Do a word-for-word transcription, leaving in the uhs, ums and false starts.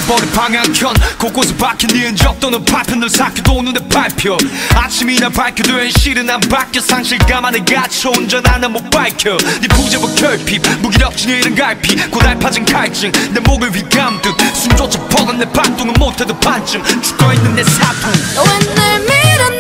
잃어버린 방향견 곳곳에 박힌 네 흔적 또는 파편들 삭혀도 눈에 밟혀 아침이나 밝혀도 실은 안 바뀌어 상실감 안에 갇혀 운전하나 못 밝혀 네 부재보 결핍 무기력진 이른 갈피 고달파진 갈증 내 목을 휘감듯 숨조차 퍼간 내 박동은 못해도 반쯤 죽어있는 내 사품 왜 날 밀어